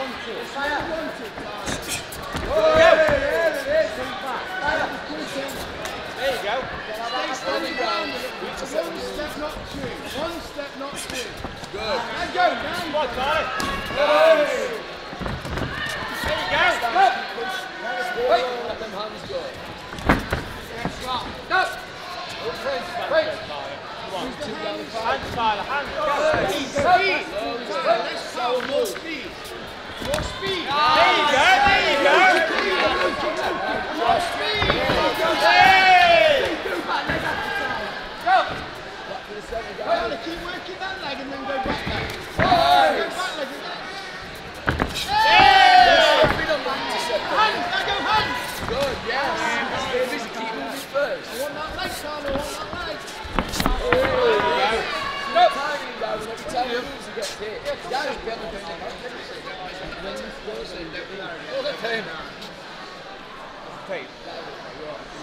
There you go. Stay standing down. One step, not two. One step, not two. Good. And go. Down. What, Carly? Nice. There you go. Wait. Let them hands go. Go. Wait. Come on. Hands, Tyler. Hands. Speed. Less power, more speed. More speed. There you go. More speed. Hey! Go. Well, keep working that leg and then go back leg. Go back leg again. Hands, now go hands. Good, yes. Stay busy, keep moving first. I want that leg, Carl, I want that leg. Go. Timing, Darren. Every time he moves, he gets hit. Darren, get him. Look at him. Hey.